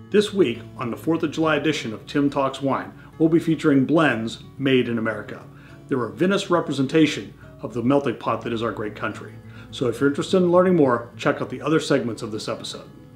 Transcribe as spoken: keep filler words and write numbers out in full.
This week, on the fourth of July edition of Tim Talks Wine, we'll be featuring blends made in America. They're a vinous representation of the melting pot that is our great country. So if you're interested in learning more, check out the other segments of this episode.